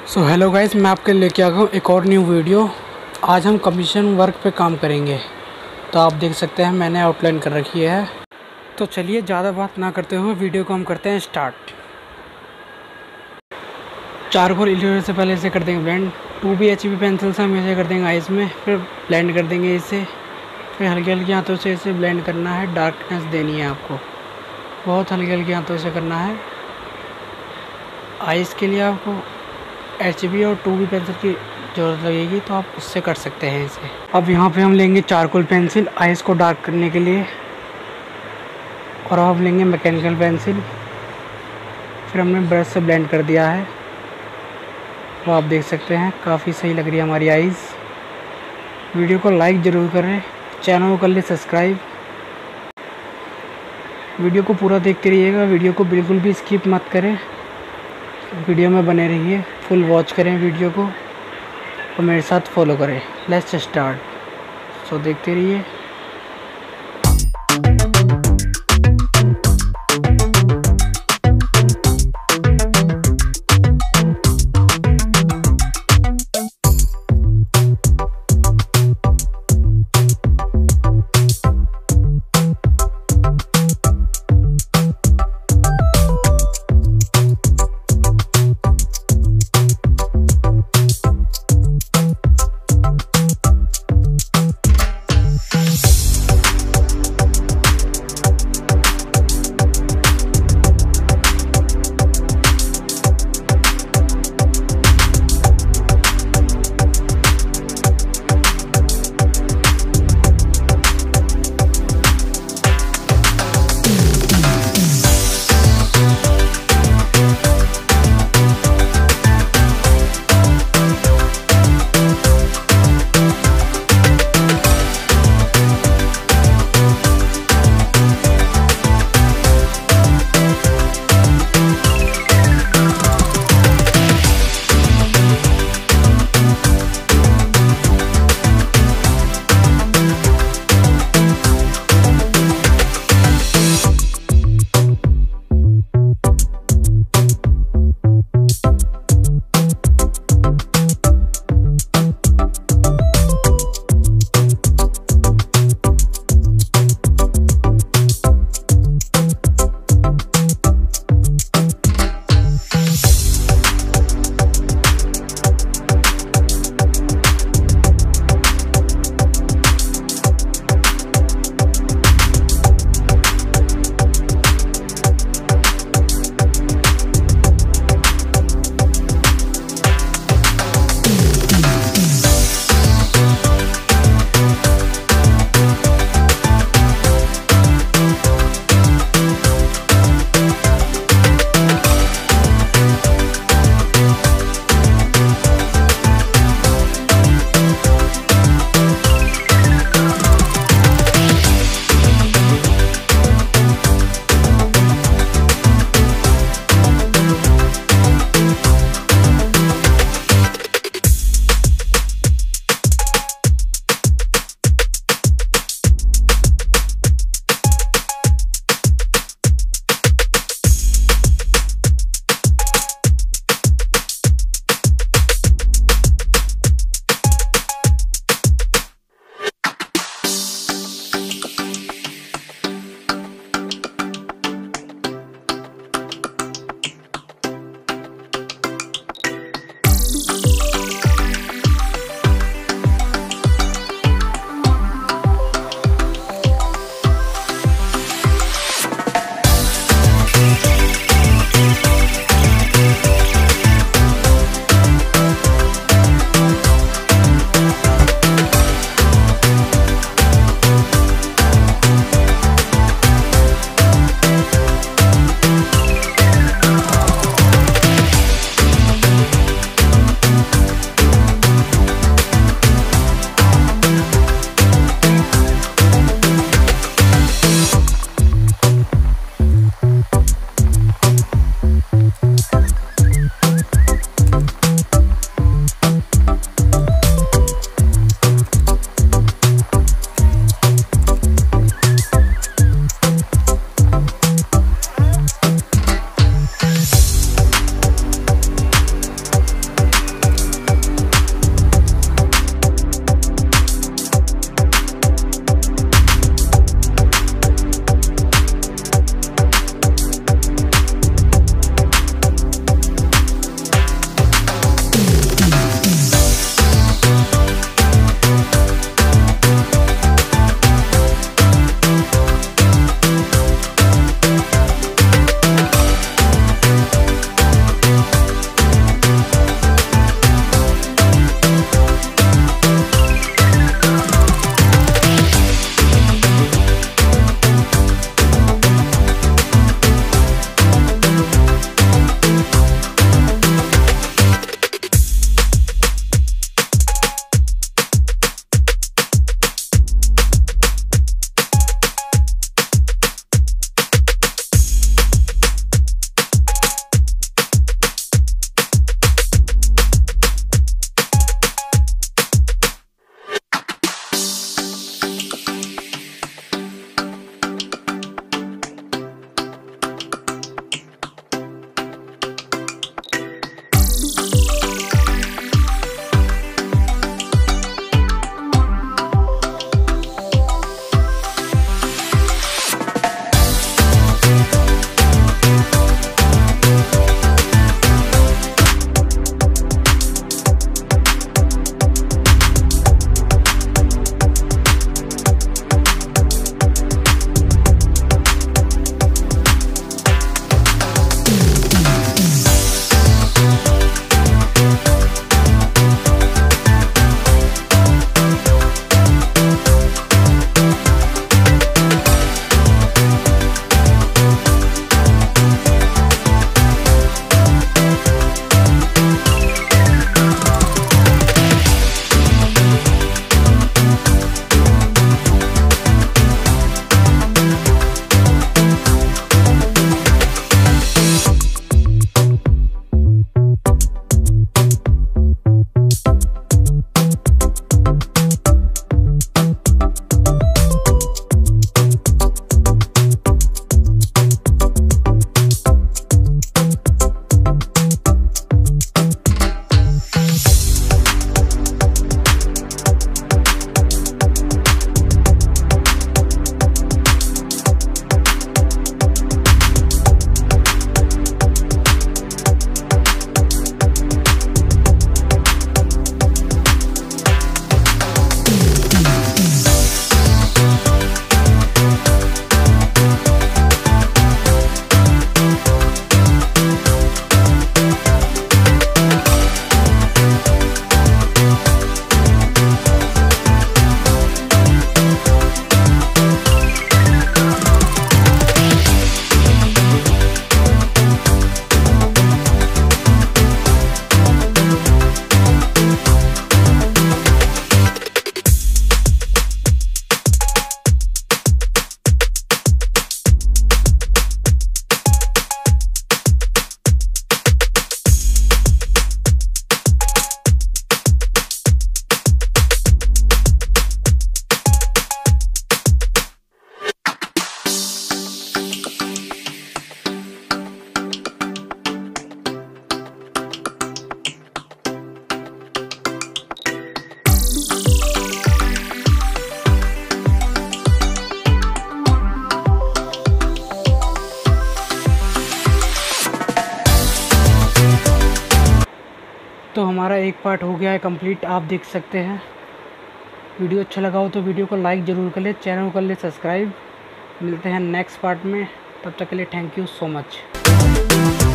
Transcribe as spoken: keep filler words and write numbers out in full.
So hello guys, मैं आपके लिए लेके आ गया हूँ एक और न्यू वीडियो। आज हम कमीशन वर्क पे काम करेंगे। तो आप देख सकते हैं मैंने आउटलाइन कर रखी है। तो चलिए ज़्यादा बात ना करते हुए वीडियो को हम करते हैं स्टार्ट। चारकोल इरेजर से पहले इसे कर देंगे blend. Two B H B pencil से हम इसे कर देंगे आइस में, फिर ब्लेंड कर देंगे इसे। फिर हल्के हल्के हाथों से इसे ब्लेंड करना है, डार्कनेस देनी है आपको। बहुत हल्के हल्के हाथों से करना है। आइस के लिए आपको एच बी और टू बी पेंसिल की ज़रूरत लगेगी, तो आप उससे कर सकते हैं इसे। अब यहाँ पे हम लेंगे चारकोल पेंसिल आइस को डार्क करने के लिए, और अब हम लेंगे मैकेनिकल पेंसिल। फिर हमने ब्रश से ब्लेंड कर दिया है। तो आप देख सकते हैं काफ़ी सही लग रही है हमारी आइस। वीडियो को लाइक ज़रूर करें, चैनल को कर ले सब्सक्राइब। वीडियो को पूरा देखते रहिएगा, वीडियो को बिल्कुल भी स्किप मत करें। वीडियो में बने रहिए, फुल वॉच करें वीडियो को और मेरे साथ फॉलो करें। Let's start. सो देखते रहिए। तो हमारा एक पार्ट हो गया है कंप्लीट, आप देख सकते हैं। वीडियो अच्छा लगा हो तो वीडियो को लाइक ज़रूर कर ले, चैनल को कर ले सब्सक्राइब। मिलते हैं नेक्स्ट पार्ट में, तब तक के लिए थैंक यू सो मच।